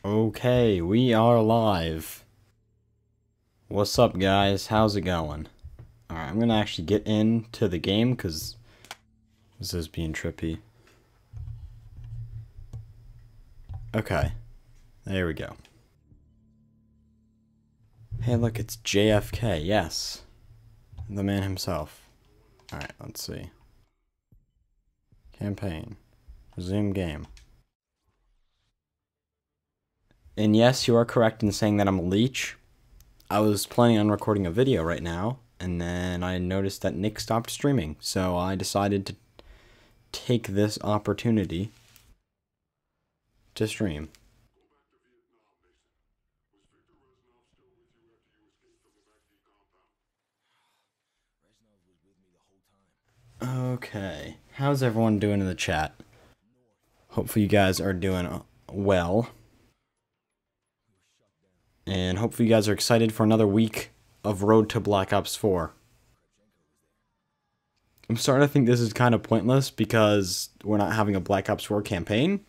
Okay, we are live. What's up, guys? How's it going? Alright, I'm gonna actually get into the game because this is being trippy. Okay, there we go. Hey, look, it's JFK. Yes, the man himself. Alright, let's see. Campaign. Resume game. And yes, you are correct in saying that I'm a leech. I was planning on recording a video right now, and then I noticed that Nick stopped streaming, so I decided to take this opportunity to stream. Okay, how's everyone doing in the chat? Hopefully you guys are doing well. And hopefully you guys are excited for another week of Road to Black Ops 4. I'm starting to think this is kind of pointless because we're not having a Black Ops 4 campaign.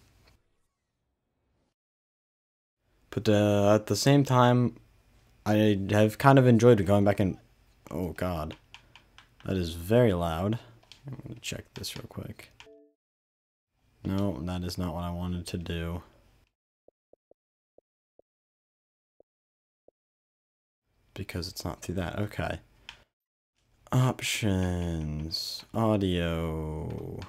But at the same time, I have kind of enjoyed going back and... Oh god. That is very loud. I'm going to check this real quick. No, that is not what I wanted to do. Because it's not through that. Okay. Options. Audio.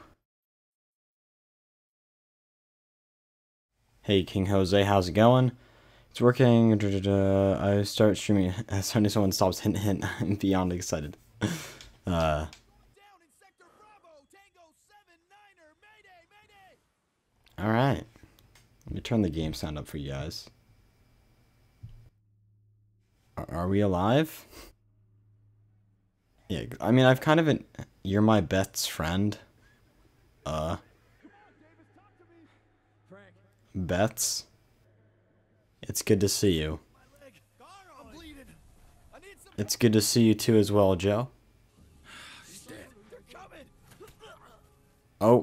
Hey, King Jose, how's it going? It's working. I start streaming as soon as someone stops. Hint, hint. I'm beyond excited. Alright. Let me turn the game sound up for you guys. Are we alive? Yeah, I mean, I've kind of been... You're my best friend. Bets? It's good to see you. It's good to see you too as well, Joe. Oh.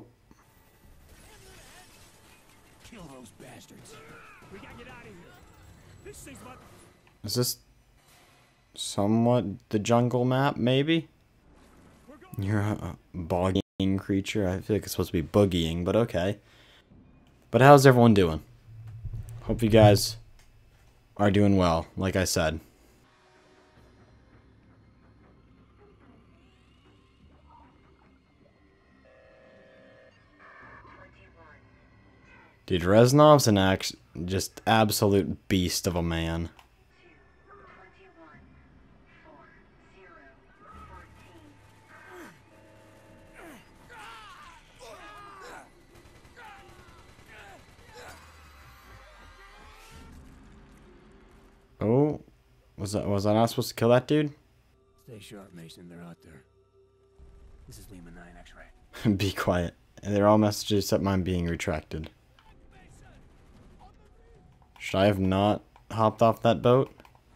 Kill those bastards. We gotta get out of here. This thing's about... Is this somewhat the jungle map, maybe? You're a bogging creature. I feel like it's supposed to be boogieing, but okay. But how's everyone doing? Hope you guys are doing well, like I said. Dude, Reznov's an just absolute beast of a man. Oh, was I not supposed to kill that dude? Stay sharp, Mason. They're out there. This is Lima 9 X-ray. Be quiet. They're all messages except mine being retracted. Should I have not hopped off that boat?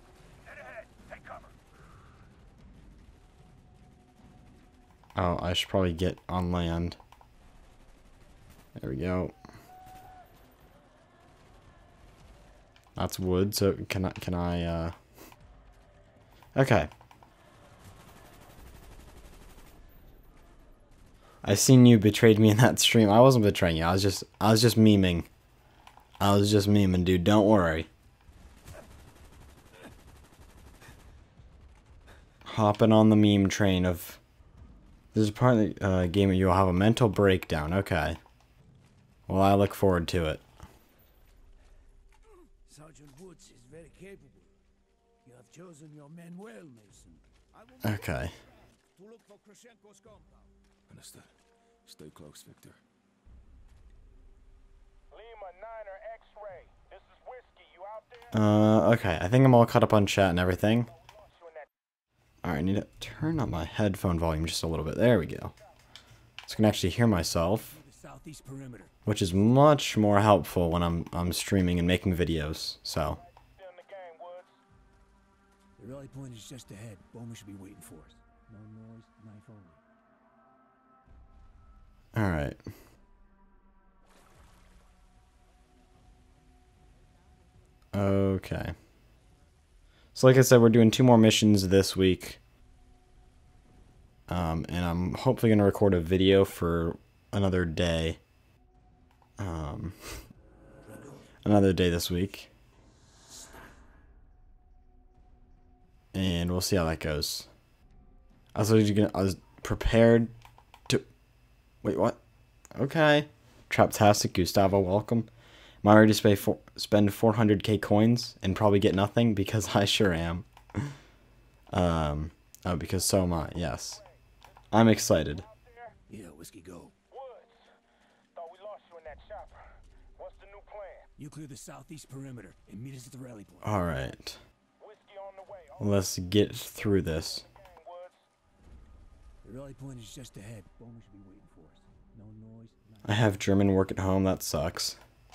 Oh, I should probably get on land. There we go. That's wood, so can I Okay. I seen you betrayed me in that stream. I wasn't betraying you. I was just memeing. I was just memeing, dude. Don't worry. Hopping on the meme train of... This is part of the game where you'll have a mental breakdown. Okay. Well, I look forward to it. Sergeant Woods is very capable. You have chosen your men well, Mason. Okay. To look for Krashenko's compound. Understood. Stay close, Victor. Lima 9er X-ray. This is Whiskey. You out there? Okay. I think I'm all caught up on chat and everything. Alright, I need to turn up my headphone volume just a little bit. There we go. So I can actually hear myself. The southeast perimeter. Which is much more helpful when I'm streaming and making videos, so. The rally point is just ahead. Bowman should be waiting for us. No noise, knife only. Alright. Okay. So like I said, we're doing 2 more missions this week. And I'm hopefully going to record a video for another day. Another day this week. And we'll see how that goes. I was prepared to... Wait, what? Okay. Traptastic, Gustavo, welcome. Am I ready to spend 400k coins and probably get nothing? Because I sure am. Oh, because so am I, yes. I'm excited. Yeah, Whiskey, go. Woods. Thought we lost you in that chopper. What's the new plan? You clear the southeast perimeter and meet us at the rally point. Alright. Whiskey on the way. Let's get through this. Woods. The rally point is just ahead. Bowman should be waiting for us. No noise. I have German work at home, that sucks.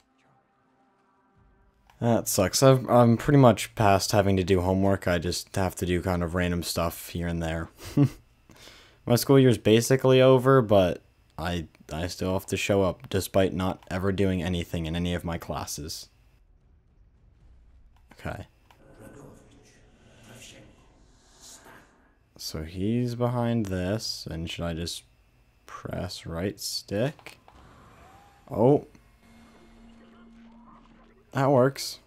That sucks. I'm pretty much past having to do homework. I just have to do kind of random stuff here and there. My school year's basically over, but I still have to show up despite not ever doing anything in any of my classes. Okay. So he's behind this, and should I just press right stick? Oh. That works.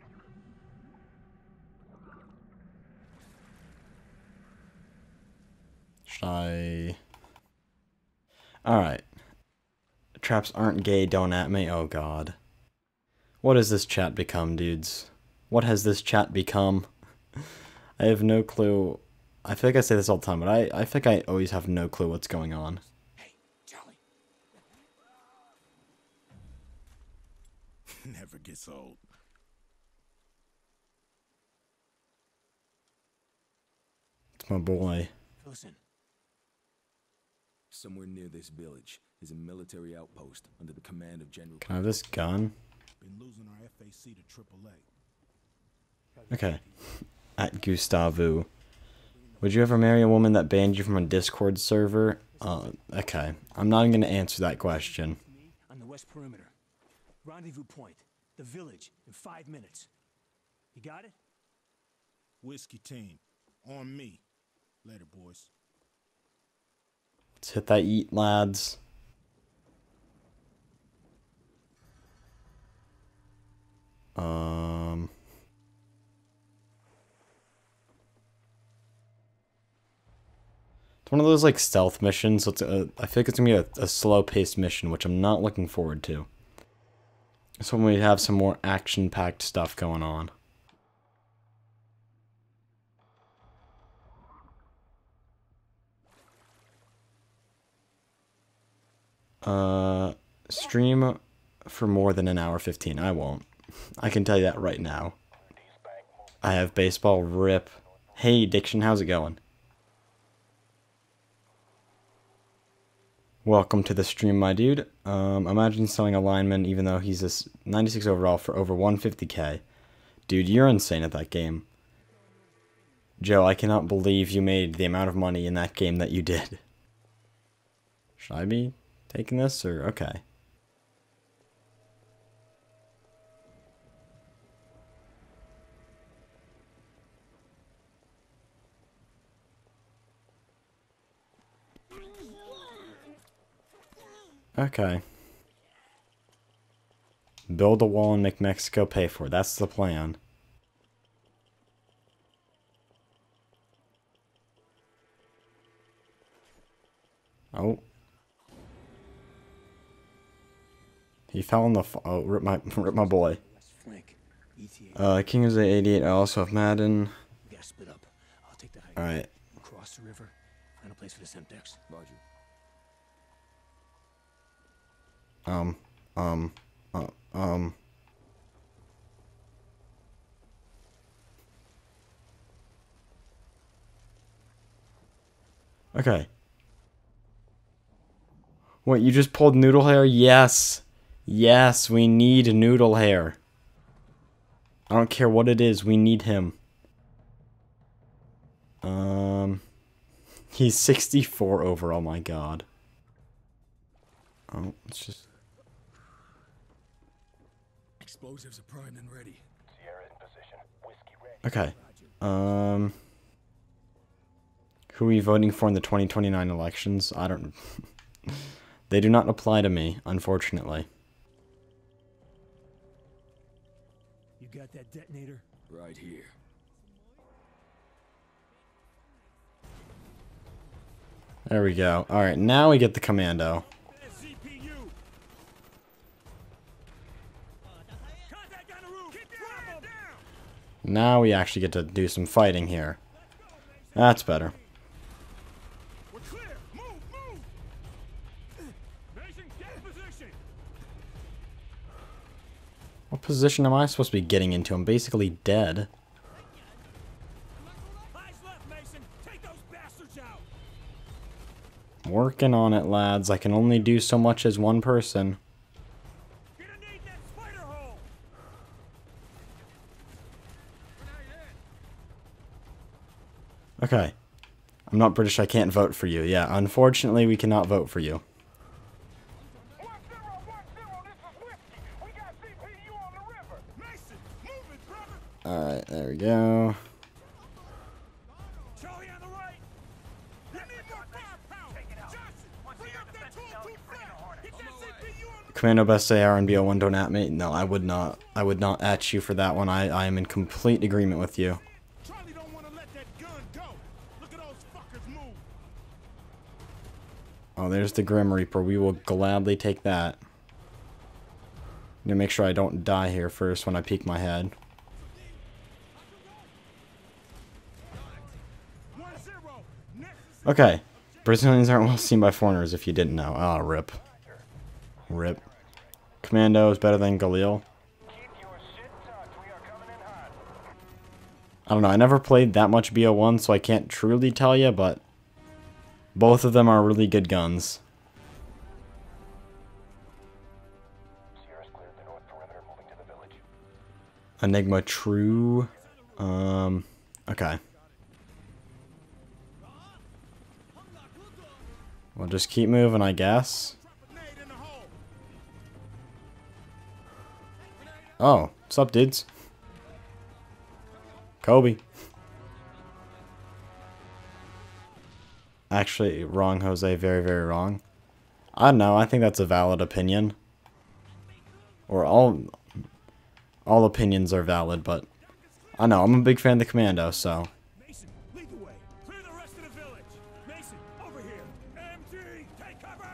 Should I... Alright. Traps aren't gay, don't at me. Oh god. What has this chat become, dudes? What has this chat become? I have no clue. I feel like I say this all the time, but I think I always have no clue what's going on. Hey, Charlie. Never gets old. It's my boy. Listen. Somewhere near this village is a military outpost under the command of General. Can I have this gun? Been losing our FAC to AAA. Okay. At Gustavo. Would you ever marry a woman that banned you from a Discord server? Okay. I'm not going to answer that question. On the west perimeter. Rendezvous point. The village in 5 minutes. You got it? Whiskey team. On me. Later, boys. Let's hit that eat, lads. It's one of those like stealth missions, so it's I feel like it's gonna be a slow-paced mission, which I'm not looking forward to. So when we have some more action-packed stuff going on. Stream for more than an hour 15. I won't. I can tell you that right now. I have baseball rip. Hey, Diction, how's it going? Welcome to the stream, my dude. Imagine selling a lineman even though he's a 96 overall for over 150k. Dude, you're insane at that game. Joe, I cannot believe you made the amount of money in that game that you did. Should I be taking this, or okay? Okay. Build a wall and make Mexico pay for it. That's the plan. Oh. He fell in the... Oh, rip my boy. King is at 88. I also have Madden. We gotta split up. I'll take the high. Alright. Cross the river. Find a place for the Semtex. Roger. Okay. What, you just pulled noodle hair? Yes. Yes, we need noodle hair. I don't care what it is, we need him. He's 64 overall, my god. Oh, it's just... Explosives are primed and ready. Sierra in position. Okay. Who are we voting for in the 2029 elections? I don't... They do not apply to me, unfortunately. You got that detonator? Right here. There we go. Alright, now we get the commando. CPU. Contact on the roof. Keep down. Now we actually get to do some fighting here. That's better. We're clear. Move. Mason, get in position. What position am I supposed to be getting into? I'm basically dead. Eyes left, Mason. Take those bastards out. Working on it, lads. I can only do so much as one person. Gonna need that spider hole. Okay. I'm not British, I can't vote for you. Yeah, unfortunately, we cannot vote for you. 1010, this is Whiskey. We got CPU on the river. Mason, move it, brother. Alright, there we go. Charlie on the right. You need more firepower. Johnson, bring up that tool too fast. Get that CPU on the Commando Best AR and BO1 don't at me. No, I would not. I would not at you for that one. I am in complete agreement with you. Charlie don't want to let that gun go. Look at those fuckers move. Oh, there's the Grim Reaper. We will gladly take that. I'm gonna make sure I don't die here first when I peek my head. 1-0. Next is Okay. Brazilians aren't well seen by foreigners if you didn't know. Oh, rip. Rip. Commando is better than Galil. Keep your shit tucked. We are coming in hot. I don't know. I never played that much BO1, so I can't truly tell you, but both of them are really good guns. Sierra's cleared the north perimeter, moving to the village. Enigma true. Okay. We'll just keep moving, I guess. Nade in the hole. Oh, what's up, dudes? Kobe. Actually, wrong, Jose. Very, very wrong. I don't know. I think that's a valid opinion. Or all opinions are valid, but I know. I'm a big fan of the commando, so. Mason, lead the way. Clear the rest of the village. Mason, over here. MG, take cover.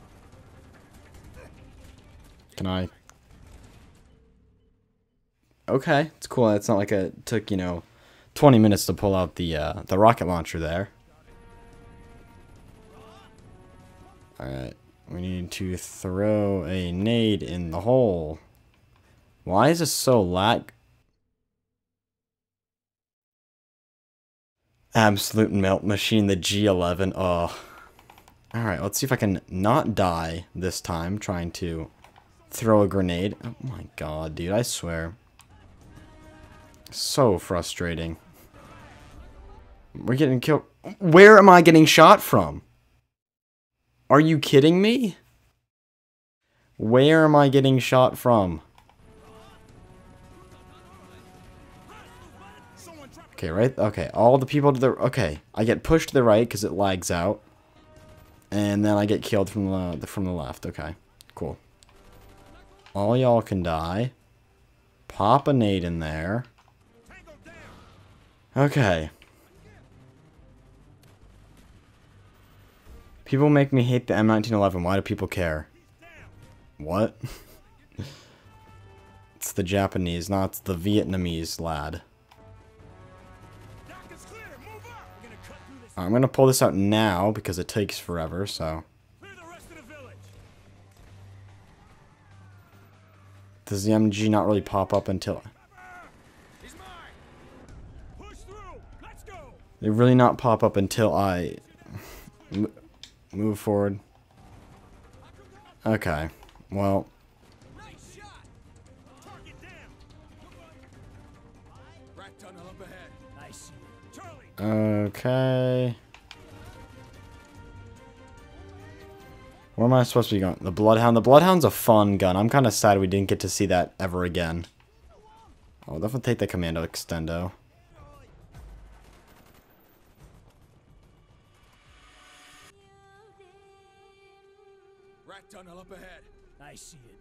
Can I? Okay, it's cool. It's not like it took, 20 minutes to pull out the rocket launcher there. Alright, we need to throw a nade in the hole. Why is this so lag? Absolute melt machine, the G11. Oh. Alright, let's see if I can not die this time trying to throw a grenade. Oh my god, dude, I swear. So frustrating. We're getting killed. Where am I getting shot from? Are you kidding me? Where am I getting shot from? Okay, right? Okay, all the people to the... Okay, I get pushed to the right because it lags out. And then I get killed from the left. Okay, cool. All y'all can die. Pop a nade in there. Okay. People make me hate the M1911. Why do people care? What? It's the Japanese, not the Vietnamese lad. I'm gonna pull this out now because it takes forever, so. Does the MG not really pop up until... They really not pop up until I move forward. Okay, well. Okay. Where am I supposed to be going? The Bloodhound. The Bloodhound's a fun gun. I'm kind of sad we didn't get to see that ever again. I'll definitely take the Commando Extendo. tunnel up ahead. I see it.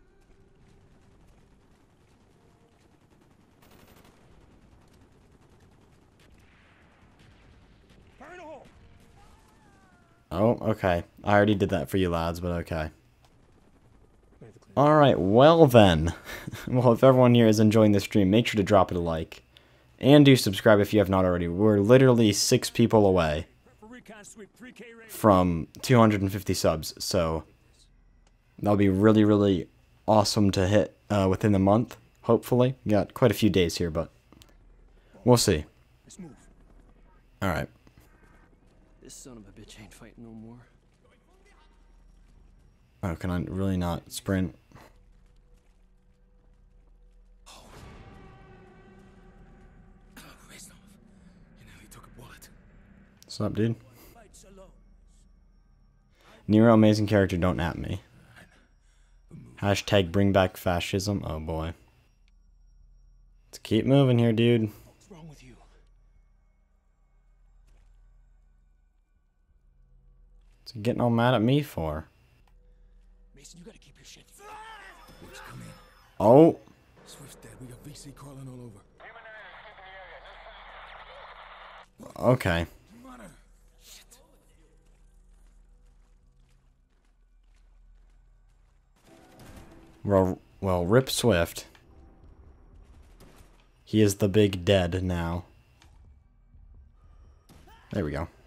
Fire in a hole. Oh, okay. I already did that for you lads, but okay. Alright, well then. Well, if everyone here is enjoying the stream, make sure to drop it a like. And do subscribe if you have not already. We're literally 6 people away from 250 subs, so that'll be really, really awesome to hit within the month, hopefully. We got quite a few days here, but we'll see. Let's move. Alright. This son of a bitch ain't fighting no more. Oh, can I really not sprint? What's up, dude? Nero, amazing character, don't at me. Hashtag bring back fascism. Oh boy. Let's keep moving here, dude. What's wrong with you? What's he getting all mad at me for? Mason, you gotta keep your shit. Let's come in. Oh. Swift's dead. We got VC crawling all over. Okay. Monitor. Well, rip Swift. He is the big dead now. There we go.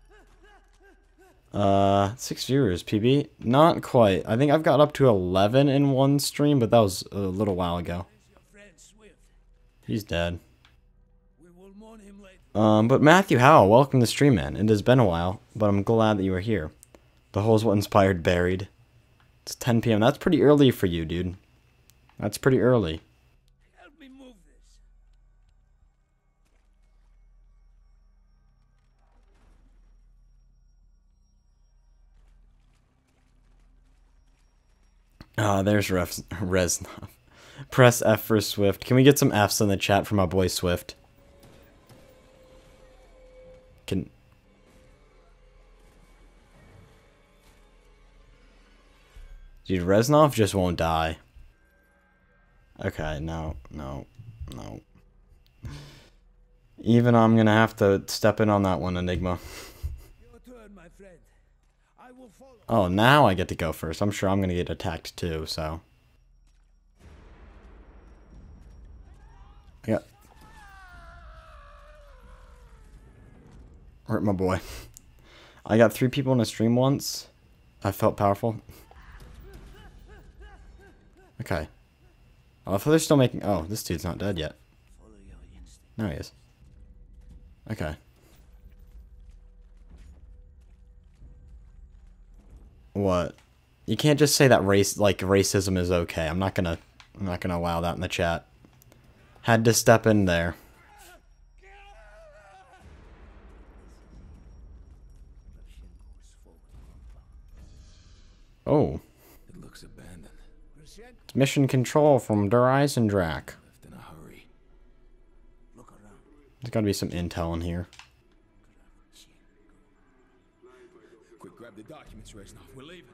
6 viewers, PB. Not quite. I think I've got up to 11 in one stream, but that was a little while ago. He's dead. But Matthew Howell, welcome to the stream, man. It has been a while, but I'm glad that you are here. The hole's what inspired Buried. It's 10 p.m. That's pretty early for you, dude. That's pretty early. Help me move this. There's Reznov. Press F for Swift. Can we get some Fs in the chat for my boy Swift? Can... Dude, Reznov just won't die. Okay, no. Even I'm gonna have to step in on that one, Enigma. Your turn, my friend. I will follow. Oh, now I get to go first. I'm sure I'm gonna get attacked too, so. Yeah. Hurt my boy. I got 3 people in a stream once. I felt powerful. Okay. Oh, I thought they're still making... Oh, this dude's not dead yet. No, he is. Okay. What? You can't just say that racism is okay. I'm not gonna allow that in the chat. Had to step in there. Oh. It looks abandoned. It's mission control from Der Eisendrach. Left in a hurry. Look around. There's gotta be some intel in here. Quick, grab the documents, Reznov. We're leaving.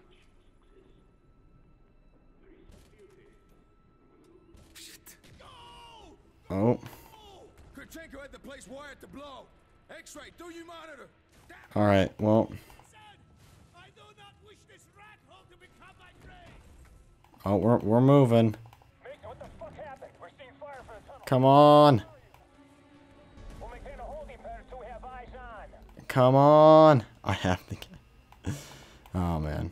Shit. Oh. Kurchenko had the place wired to blow. X-ray, do you monitor? Alright, well. I do not wish this rat hole to become my grave. Oh, we're moving. Mason, what the fuck happened? We're seeing fire from the tunnel. Come on. We'll maintain a holding pattern so we have eyes on. Come on. I have to get... Oh, man.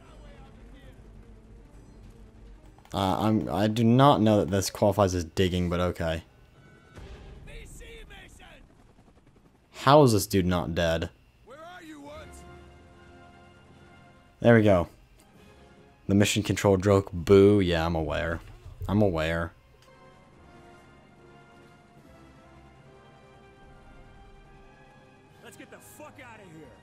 I do not know that this qualifies as digging, but okay. How is this dude not dead? Where are you, Woods? There we go. The mission control joke. Boo. Yeah, I'm aware. I'm aware. Let's get the fuck out of here.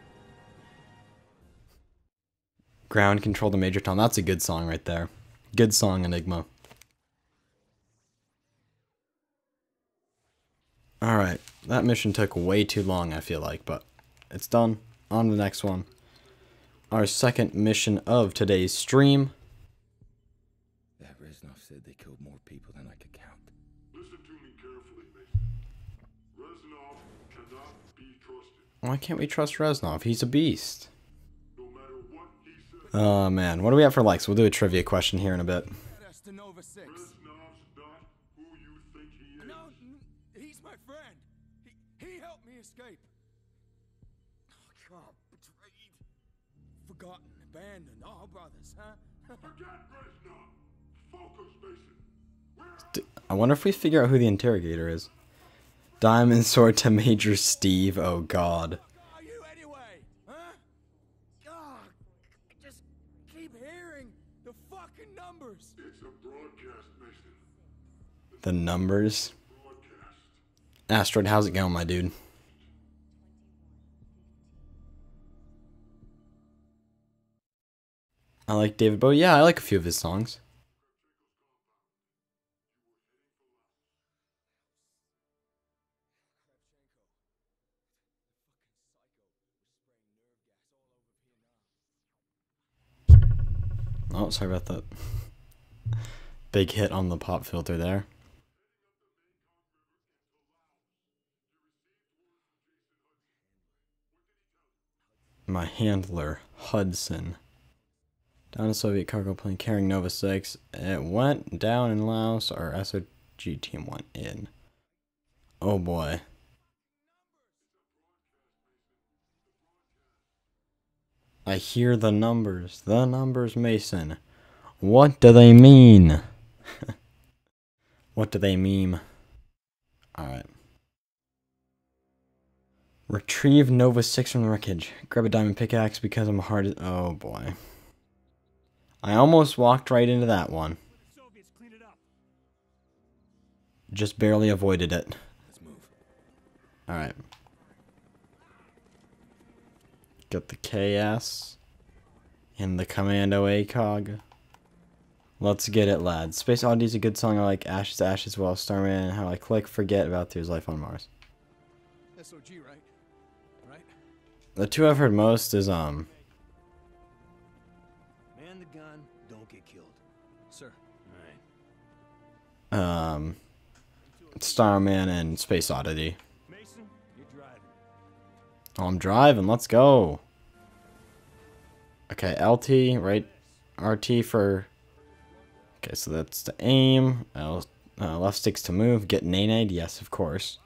Ground control the major tone. That's a good song right there. Good song, Enigma. Alright. That mission took way too long, I feel like, but it's done. On to the next one. our second mission of today's stream. That Reznov said they killed more people than I could count. Listen to me carefully, Mason. Reznov cannot be trusted. Why can't we trust Reznov? He's a beast. No matter what he says, Oh man, what do we have for likes? We'll do a trivia question here in a bit. That's the Nova 6. Reznov's not who you think he is. No, he's my friend. He helped me escape. Oh, God, betrayed. Forgotten, abandoned, all brothers, huh? Forget Reznov. Focus, Mason. I wonder if we figure out who the interrogator is. Diamond sword to Major Steve. Oh god. Who are you anyway? Huh? God, I just keep hearing the fucking numbers. It's a broadcast, Mason. The numbers. Broadcast. Asteroid, how's it going, my dude? I like David Bowie. Yeah, I like a few of his songs. Oh, sorry about that. Big hit on the pop filter there. My handler, Hudson. Down a Soviet cargo plane carrying Nova 6. It went down in Laos. Our SOG team went in. Oh boy. I hear the numbers. The numbers, Mason. What do they mean? What do they meme? Alright. Retrieve Nova 6 from the wreckage. Grab a diamond pickaxe because I'm hard as... Oh boy. I almost walked right into that one. Soviets clean it up. Just barely avoided it. Let's move. Alright. Got the KS. And the Commando ACOG. Let's get it, lads. Space Oddity is a good song. I like Ashes, Ashes, well, Starman, How I Click, Forget About There's Life on Mars. SOG, right? Right? The two I've heard most is, Man the gun, don't get killed. Sir. Alright. Starman and Space Oddity. Mason, you're driving. Oh, I'm driving. Let's go. Okay, LT, right? RT for... Okay, so that's to aim. Left sticks to move. Get nade. Yes, of course.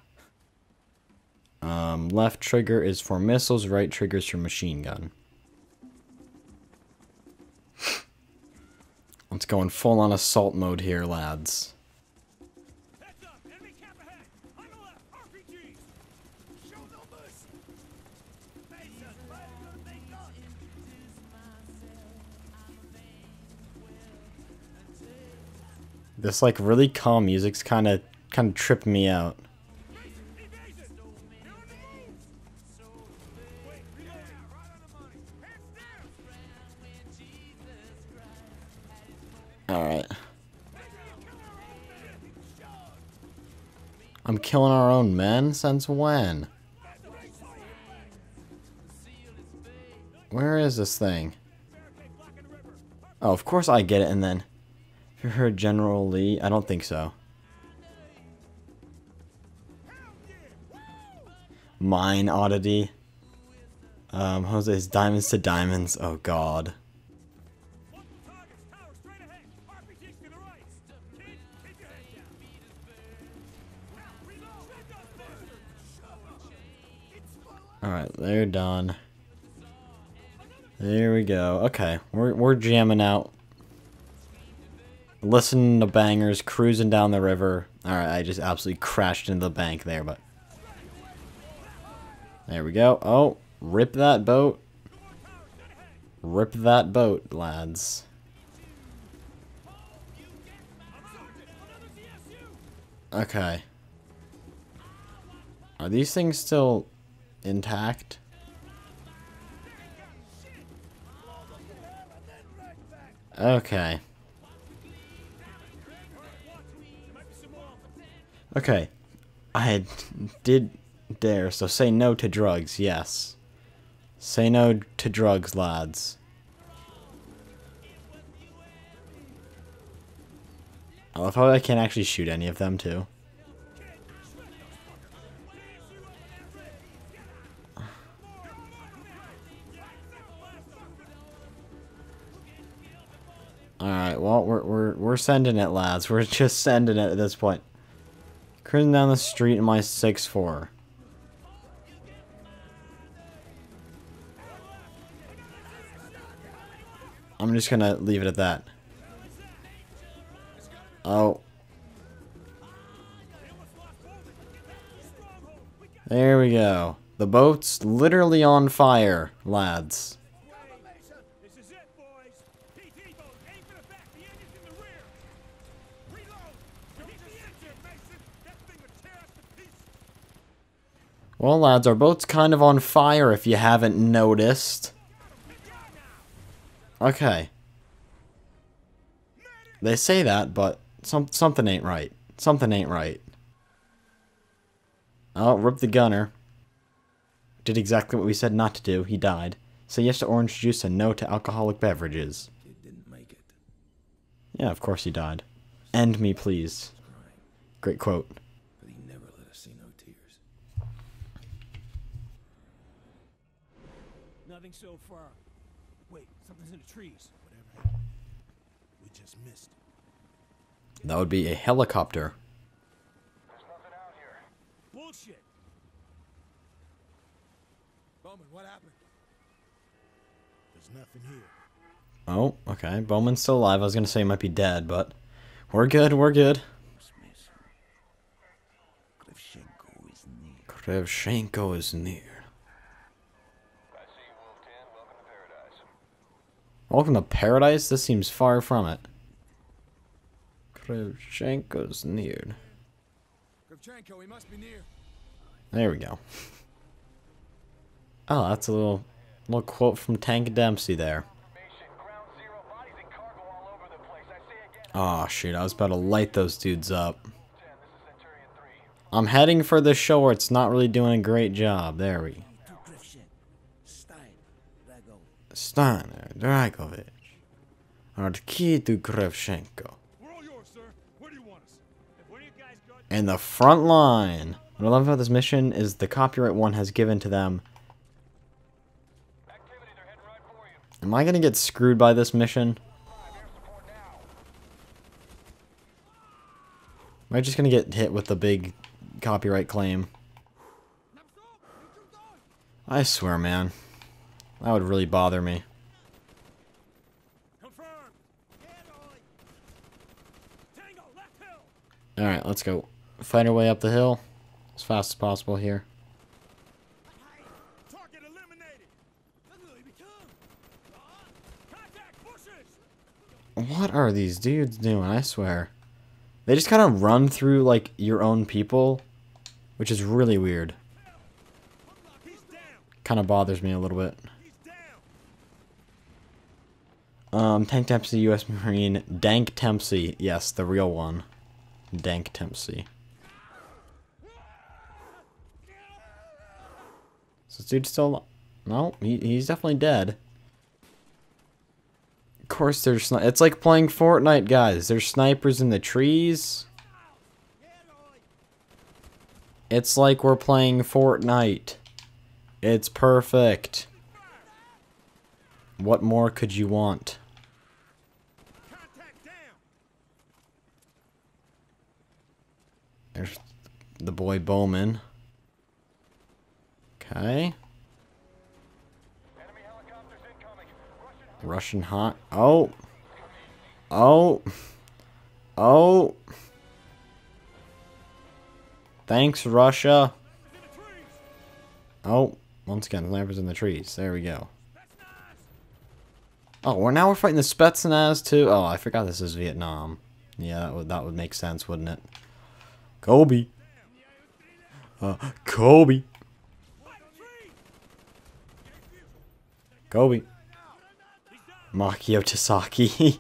Left trigger is for missiles. Right trigger is for machine gun. Let's go in full-on assault mode here, lads. Heads up, enemy camp ahead. On the left, RPGs. Show no mercy. Mason, where's your big gun? This like really calm music's kind of tripping me out. Mason, evasion. You're on the move. Wait, reloading. Right on the money. Hands down. All right. I'm killing our own men? Since when? Where is this thing? Oh, of course I get it, and then... Have you heard General Lee? I don't think so. Mine Oddity. Jose's Diamonds to Diamonds. Oh, God. Alright, they're done. There we go. Okay, we're jamming out. Listening to bangers, cruising down the river. Alright, I just absolutely crashed into the bank there, but... There we go. Oh, rip that boat. Rip that boat, lads. Okay. Are these things still intact? Okay. Okay. I did dare, so say no to drugs, yes. Say no to drugs, lads. I love how I can't actually shoot any of them, too. Alright, well, we're sending it, lads. We're just sending it at this point. Cruising down the street in my 6'4". I'm just gonna leave it at that. Oh. There we go. The boat's literally on fire, lads. This is it, boys. PT boat, aim for the back. The engine's in the rear. Reload. Keep the engine, Mason. That thing would tear us to pieces. Well, lads, our boat's kind of on fire if you haven't noticed. Okay. They say that, but something ain't right. Something ain't right. Oh, rip the gunner. Did exactly what we said not to do. He died. Say yes to orange juice and no to alcoholic beverages. Kid didn't make it. Yeah, of course he died. End me, please. Great quote. But he never let us see no tears. Nothing so far. Wait, something's in the trees. Whatever happened, we just missed it. That would be a helicopter. There's nothing out here. Bullshit. Bowman, what happened? There's nothing here. Oh, okay. Bowman's still alive. I was gonna say he might be dead, but we're good, we're good. Krevchenko is near. I see you, Wolf 10. Welcome to paradise. Welcome to paradise? This seems far from it. Krevchenko's near. Kravchenko, he must be near. There we go. Oh, that's a little quote from Tank Dempsey there. Ground zero, bodies and cargo all over the place. I say again, Oh, shoot. I was about to light those dudes up. 10. This is Centurion 3. I'm heading for the shore. It's not really doing a great job. There we go. Steiner, Dragovich. Are the key to Krevchenko. We're all yours, sir. Where do you want us? If one of you guys go... In the front line. What I love about this mission is the copyright one has given to them. Activity, they're heading right for you. Am I going to get screwed by this mission? 5, air support now. Am I just going to get hit with the big copyright claim? I swear, man. That would really bother me. Confirmed. Tango, left hill. Alright, let's go. Fight our way up the hill as fast as possible here. Target eliminated. Contact bushes. What are these dudes doing? I swear. They just kind of run through, like, your own people, which is really weird. He's down. Kind of bothers me a little bit. He's down. Tank Dempsey, U.S. Marine. Dank Dempsey. Yes, the real one. Dank Dempsey. Is this dude still... No, he's definitely dead. Of course there's... It's like playing Fortnite, guys. There's snipers in the trees. It's like we're playing Fortnite. It's perfect. What more could you want? Contact down. There's the boy Bowman. Okay. Enemy helicopters incoming. Russian hot. Oh. Oh. Oh. Thanks, Russia. In the trees. Oh. Once again, snipers in the trees. There we go. Oh, we're fighting the Spetsnaz too. Oh, I forgot this is Vietnam. Yeah, that would make sense, wouldn't it? Kobe. Kobe. Kobe. Makio Tasaki.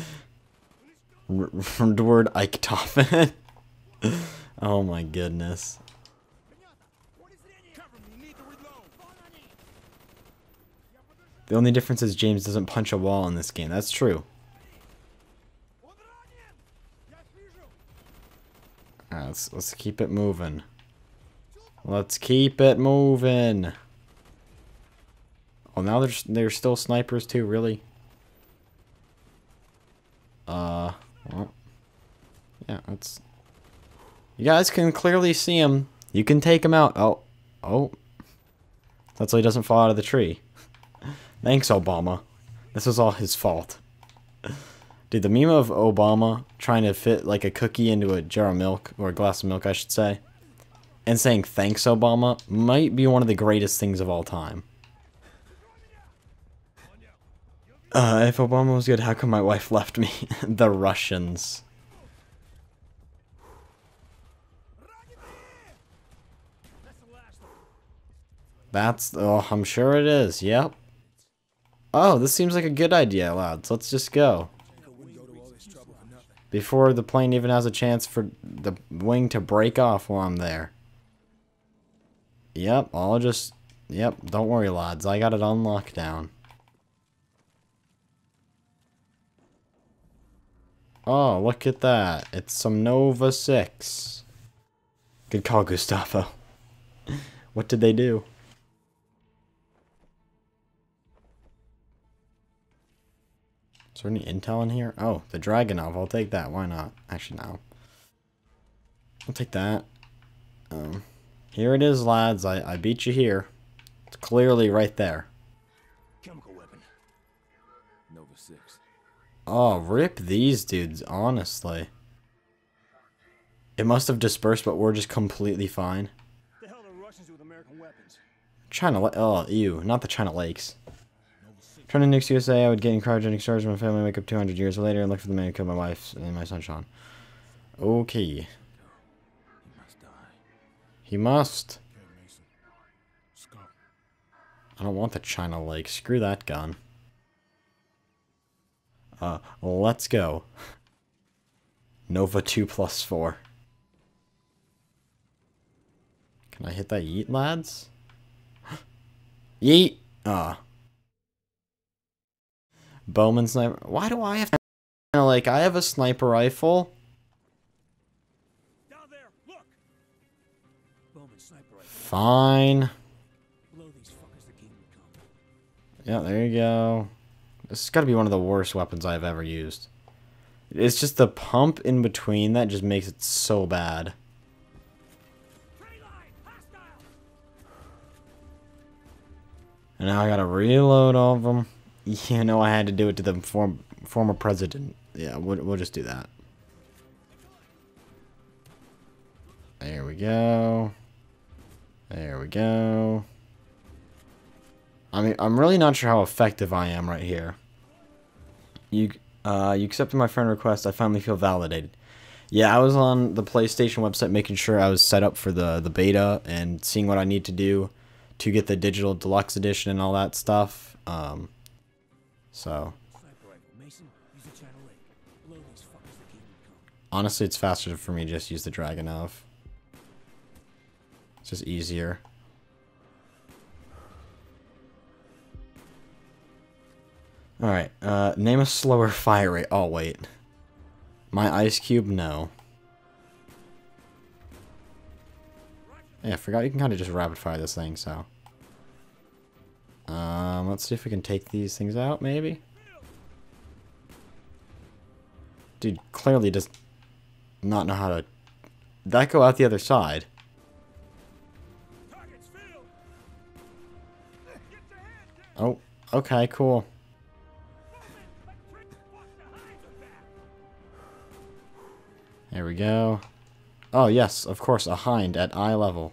Word Ike Toffin. Oh my goodness. Cover me. Need to reload. The only difference is James doesn't punch a wall in this game. That's true. Alright, let's keep it moving. Let's keep it moving. Oh, now there's still snipers too, really? Well, yeah, that's... You guys can clearly see him. You can take him out. Oh. That's why he doesn't fall out of the tree. Thanks, Obama. This was all his fault. Dude, the meme of Obama trying to fit like a cookie into a jar of milk, or a glass of milk, I should say, and saying thanks, Obama, might be one of the greatest things of all time. If Obama was good, how come my wife left me? The Russians. Oh, I'm sure it is, yep. Oh, this seems like a good idea, lads. Let's just go. Before the plane even has a chance for the wing to break off while I'm there. Yep, yep, don't worry, lads. I got it on lockdown. Oh, look at that. It's some Nova 6. Good call, Gustavo. What did they do? Is there any intel in here? Oh, the Dragonov. I'll take that. Why not? Actually, no. I'll take that. Here it is, lads. I beat you here. It's clearly right there. Chemical weapon. Nova 6. Oh, rip these dudes, honestly. It must have dispersed, but we're just completely fine. The hell are Russians do with American weapons? China, oh, ew, not the China Lakes. Trying to nix USA, I would get in cryogenic storage when my family wake up 200 years later and look for the man who killed my wife and my son Sean. Okay. He must die. He must. Okay, Mason. Let's go. I don't want the China Lake. Screw that gun. Let's go. Nova 2+4. Can I hit that yeet, lads? Yeet! Bowman sniper. Why do I have to, like, I have a sniper rifle? Down there, look. Bowman sniper rifle. Fine. Blow these fuckers the kingdom come. Yeah, there you go. This has got to be one of the worst weapons I've ever used. It's just the pump in between that just makes it so bad. Tree line, hostile. And now I gotta reload all of them. You know, I had to do it to the former president. Yeah, we'll just do that. There we go. There we go. I mean, I'm really not sure how effective I am right here. You accepted my friend request. I finally feel validated. Yeah, I was on the PlayStation website making sure I was set up for the beta and seeing what I need to do to get the digital deluxe edition and all that stuff. So honestly, it's faster for me to just use the Dragonov. It's just easier. Alright, name a slower fire rate. Oh, wait. My ice cube? No. Yeah, I forgot you can kind of just rapid fire this thing, so. Let's see if we can take these things out, maybe? Dude, clearly does not know how to... Did that go out the other side? Oh, okay, cool. There we go. Oh, yes, of course, a hind at eye level.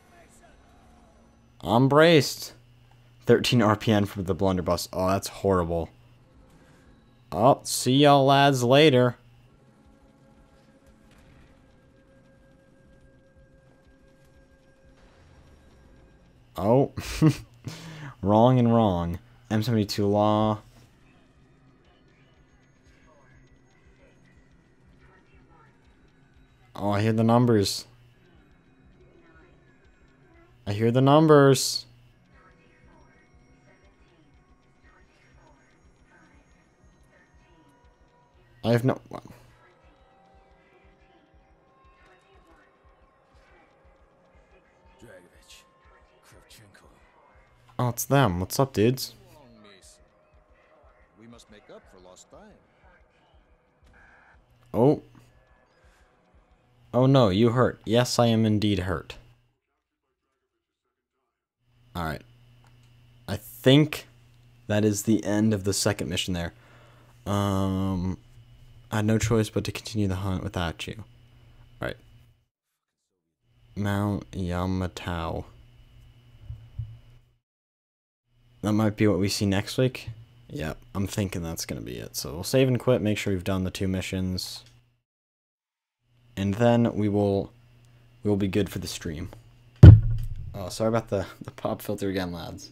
I'm braced. 13 RPN for the blunderbuss. Oh, that's horrible. Oh, see y'all lads later. Oh. Wrong and wrong. M72 law. Oh, I hear the numbers. I hear the numbers. I have no... Dragovich. Kravchenko. Oh, it's them. What's up, dudes? Long, miss. We must make up for lost time. Oh. Oh no, you hurt. Yes, I am indeed hurt. Alright. I think that is the end of the second mission there. I had no choice but to continue the hunt without you. Alright. Mount Yamato. That might be what we see next week. Yep, I'm thinking that's going to be it. So we'll save and quit, make sure we've done the 2 missions. And then we'll be good for the stream. Oh, sorry about the pop filter again, lads.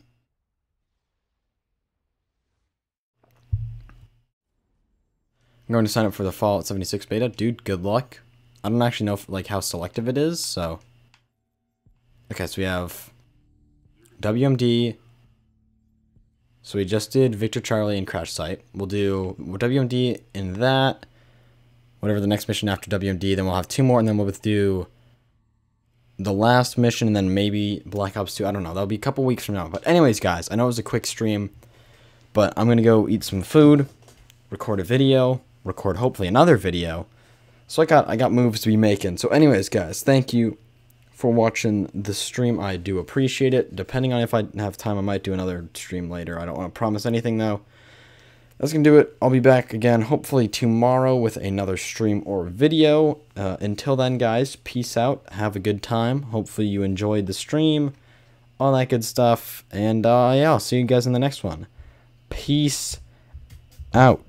I'm going to sign up for the Fallout 76 beta. Dude, good luck. I don't actually know if, like, how selective it is, so... Okay, so we have WMD. So we just did Victor Charlie and Crash Site. We'll do WMD in that. Whatever the next mission after WMD. Then we'll have 2 more, and then we'll do the last mission, and then maybe Black Ops 2. I don't know. That'll be a couple weeks from now. But anyways, guys, I know it was a quick stream, but I'm going to go eat some food, record a video, record hopefully another video. So I got moves to be making. So anyways, guys, thank you for watching the stream. I do appreciate it. Depending on if I have time, I might do another stream later. I don't want to promise anything, though. That's going to do it. I'll be back again, hopefully tomorrow, with another stream or video. Until then, guys, peace out. Have a good time. Hopefully you enjoyed the stream. All that good stuff. And, yeah, I'll see you guys in the next one. Peace out.